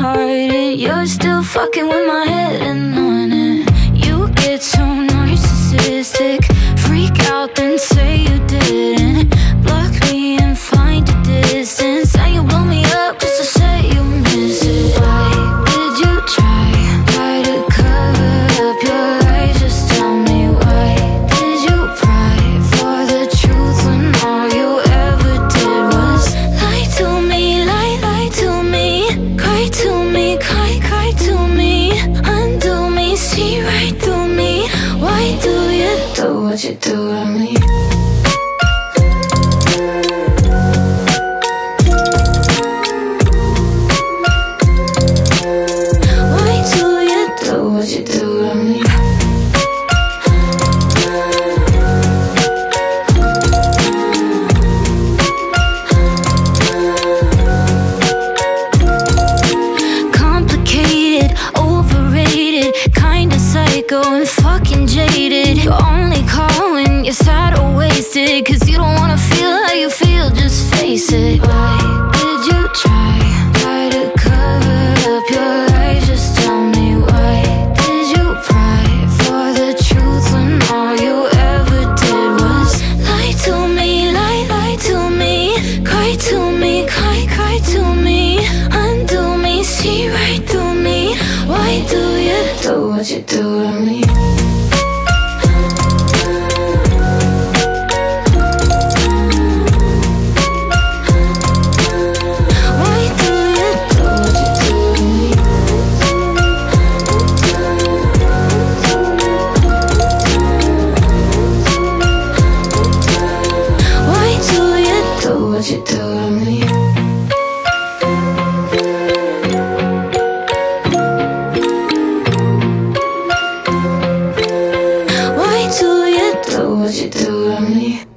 hearted, you're still fucking with my head and on it. You get so narcissistic, freak out then say you didn't. Block me and find a distance, and you blow me up just to say you miss it. Why did you try to cover up your lies? Just tell me, why did you pry for the truth when all you ever did was lie to me, lie to me, cry to me, cry to me, undo me, see right through me. Why do you do what you do to me? What you do to me? Complicated, overrated, kinda psycho and fucking jaded. You only call when you're sad or wasted, 'cause you don't wanna feel how you feel, just face it. Why did you try to cover up your lies? Just tell me, why did you pry for the truth when all you ever did was lie to me, lie to me, cry to me, cry to me, undo me, see right through me. Why do you do what you do to me? What you do to me? Why do you do what you do to me?